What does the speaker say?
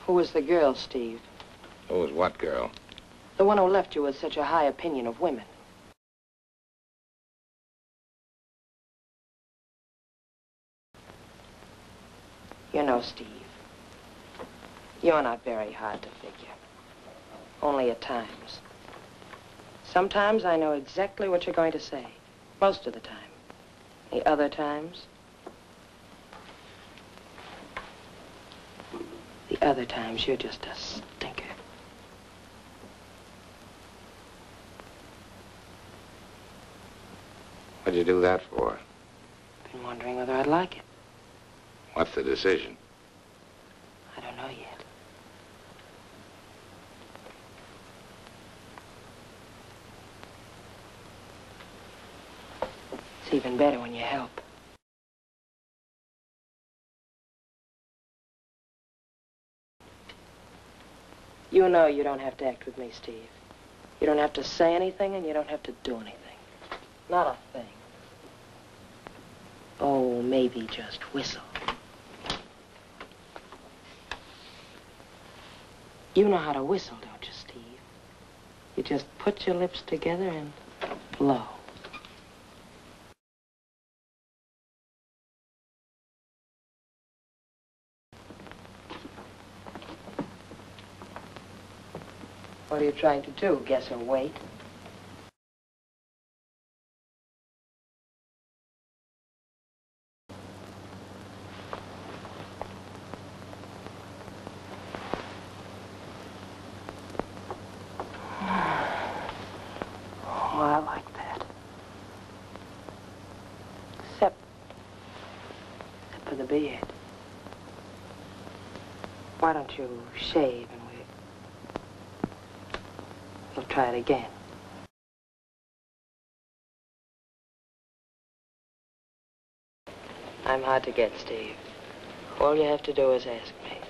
Who was the girl, Steve? Who was what girl? The one who left you with such a high opinion of women. You know, Steve, you're not very hard to figure. Only at times. Sometimes I know exactly what you're going to say. Most of the time. The other times... The other times, you're just a stinker. What'd you do that for? Been wondering whether I'd like it. What's the decision? I don't know yet. It's even better when you help. You know you don't have to act with me, Steve. You don't have to say anything, and you don't have to do anything. Not a thing. Oh, maybe just whistle. You know how to whistle, don't you, Steve? You just put your lips together and blow. What are you trying to do? Guess or wait? Oh, I like that. Except for the beard. Why don't you shave and we'll try it again. I'm hard to get, Steve. All you have to do is ask me.